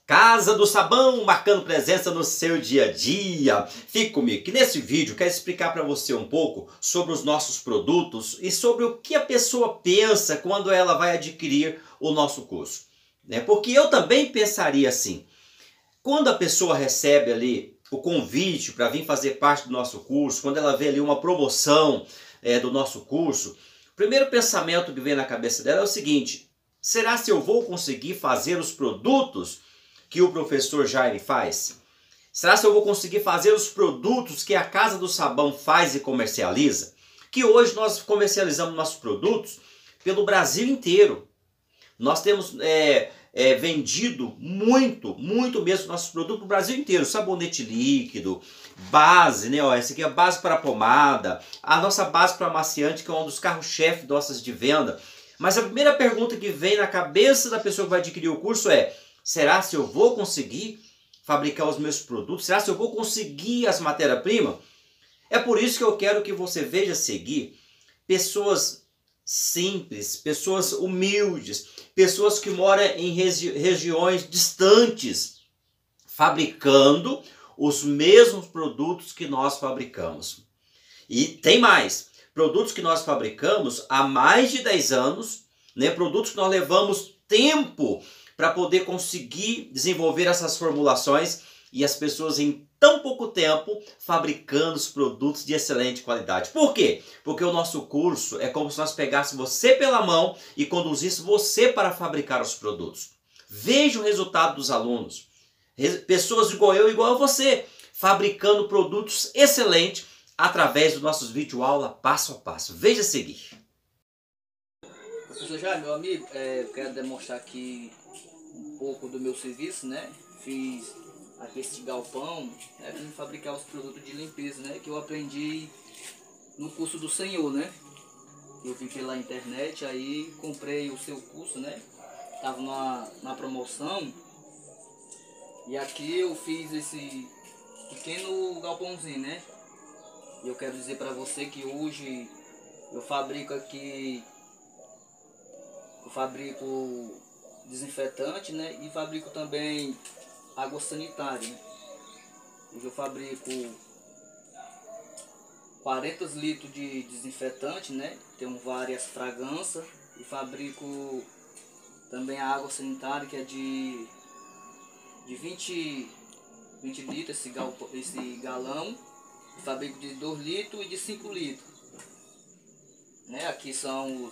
Casa do Sabão, marcando presença no seu dia a dia. Fique comigo, que nesse vídeo eu quero explicar para você um pouco sobre os nossos produtos e sobre o que a pessoa pensa quando ela vai adquirir o nosso curso. Porque eu também pensaria assim. Quando a pessoa recebe ali o convite para vir fazer parte do nosso curso, quando ela vê ali uma promoção do nosso curso, o primeiro pensamento que vem na cabeça dela é o seguinte: será se eu vou conseguir fazer os produtos que o professor Jaime faz? Será se eu vou conseguir fazer os produtos que a Casa do Sabão faz e comercializa? Que hoje nós comercializamos nossos produtos pelo Brasil inteiro. Nós temos vendido muito mesmo nossos produtos para o Brasil inteiro. Sabonete líquido, base, né? Ó, essa aqui é a base para pomada, a nossa base para amaciante, que é um dos carros-chefe nossas de venda. Mas a primeira pergunta que vem na cabeça da pessoa que vai adquirir o curso é: será se eu vou conseguir fabricar os meus produtos? Será se eu vou conseguir as matérias-primas? É por isso que eu quero que você veja seguir pessoas simples, pessoas humildes, pessoas que moram em regiões distantes, fabricando os mesmos produtos que nós fabricamos. E tem mais, produtos que nós fabricamos há mais de 10 anos, produtos que nós levamos tempo para poder conseguir desenvolver essas formulações, e as pessoas em tão pouco tempo fabricando os produtos de excelente qualidade. Por quê? Porque o nosso curso é como se nós pegássemos você pela mão e conduzíssemos você para fabricar os produtos. Veja o resultado dos alunos. Pessoas igual a você, fabricando produtos excelentes através dos nossos videoaula passo a passo. Veja a seguir. Professor Jaime, meu amigo, eu quero demonstrar aqui um pouco do meu serviço, né? Fiz aqui este galpão, para fabricar os produtos de limpeza, né? Que eu aprendi no curso do Senhor, né? Eu vi pela internet, aí comprei o seu curso, né? Tava na promoção. E aqui eu fiz esse pequeno galpãozinho, né? E eu quero dizer para você que hoje eu fabrico aqui, desinfetante, né? E fabrico também água sanitária. Hoje eu fabrico 40 litros de desinfetante, né? Tenho várias fragrâncias. E fabrico também a água sanitária, que é de 20 litros esse galão. Eu fabrico de 2 litros e de 5 litros. Né? Aqui são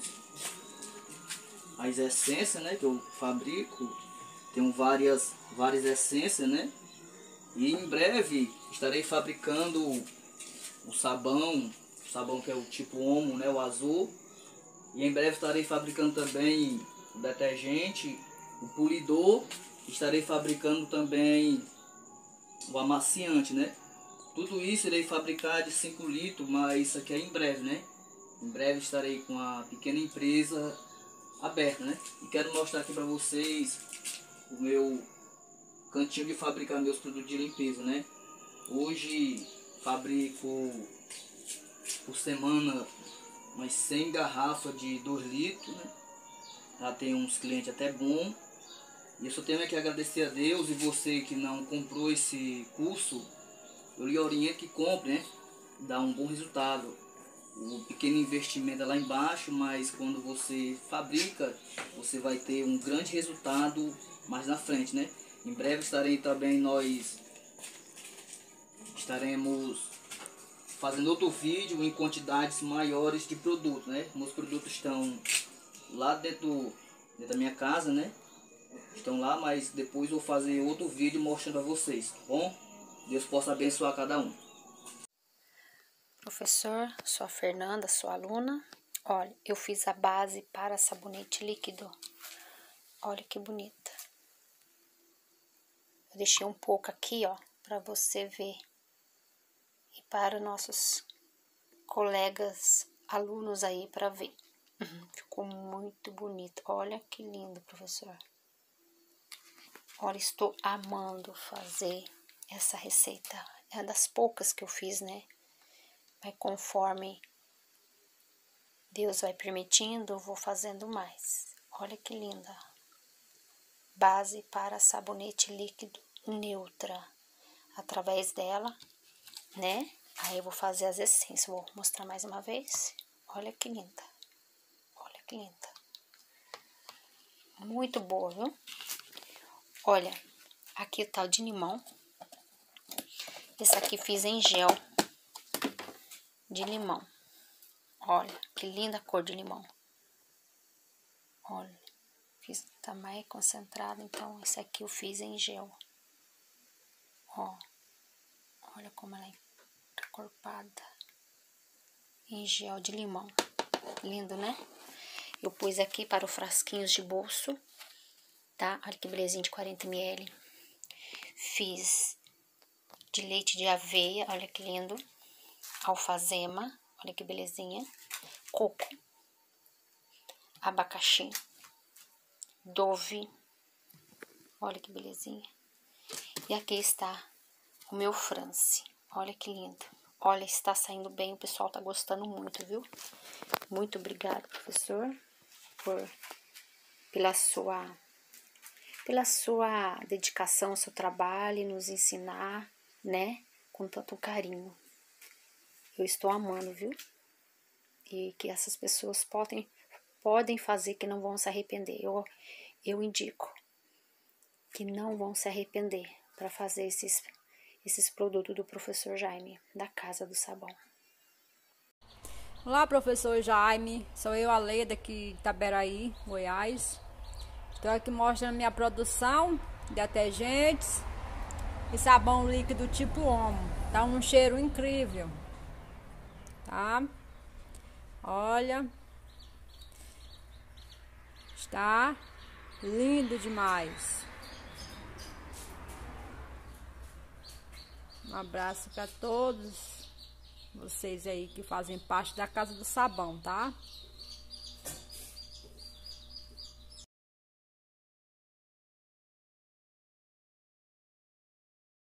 as essências, né, que eu fabrico. Tenho várias essências, né? E em breve estarei fabricando o sabão que é o tipo Omo, né, o azul. E em breve estarei fabricando também o detergente, o polidor. Estarei fabricando também o amaciante, né? Tudo isso irei fabricar de 5 litros, mas isso aqui é em breve, né? Em breve estarei com a pequena empresa aberta, né? E quero mostrar aqui para vocês o meu cantinho de fabricar meus produtos de limpeza, né? Hoje fabrico por semana umas 100 garrafas de 2 litros, né? Já tem uns clientes até bom. E eu só tenho que agradecer a Deus. E você que não comprou esse curso, eu lhe oriento que compre, né? Dá um bom resultado. O pequeno investimento é lá embaixo, mas quando você fabrica, você vai ter um grande resultado mais na frente, né? Em breve nós estaremos fazendo outro vídeo em quantidades maiores de produtos, né? Meus produtos estão lá dentro da minha casa, né? Estão lá, mas depois eu vou fazer outro vídeo mostrando a vocês, tá bom? Deus possa abençoar cada um. Professor, sou a Fernanda, sua aluna. Olha, eu fiz a base para sabonete líquido. Olha que bonita. Eu deixei um pouco aqui, ó, para você ver. E para nossos colegas alunos aí para ver. Ficou muito bonito. Olha que lindo, professor. Olha, estou amando fazer essa receita. É uma das poucas que eu fiz, né? Mas conforme Deus vai permitindo, eu vou fazendo mais. Olha que linda. base para sabonete líquido neutra. Através dela, né? Aí eu vou fazer as essências. Vou mostrar mais uma vez. Olha que linda. Olha que linda. Muito boa, viu? Olha, aqui o tal de limão. Esse aqui fiz em gel de limão. Olha, que linda cor de limão. Olha, fiz, tá mais concentrado, então esse aqui eu fiz em gel. Ó, olha como ela é encorpada. Em gel de limão. Lindo, né? Eu pus aqui para os frasquinhos de bolso, tá? Olha que belezinha de 40 ml. Fiz de leite de aveia, olha que lindo. Alfazema, olha que belezinha. Coco. Abacaxi. Dove. Olha que belezinha. E aqui está o meu France. Olha que lindo. Olha, está saindo bem, o pessoal tá gostando muito, viu? Muito obrigada, professor, pela sua dedicação ao seu trabalho e nos ensinar, né? Com tanto carinho. Eu estou amando, viu? E que essas pessoas podem fazer que não vão se arrepender. Eu indico que não vão se arrepender para fazer esses produtos do professor Jaime, da Casa do Sabão. Olá, professor Jaime, sou eu, a Leia, daqui de Itaberaí, Goiás. Estou aqui mostrando minha produção de detergentes e sabão líquido tipo Omo. Tá um cheiro incrível, tá? Olha, está lindo demais. Um abraço para todos vocês aí que fazem parte da Casa do Sabão, tá?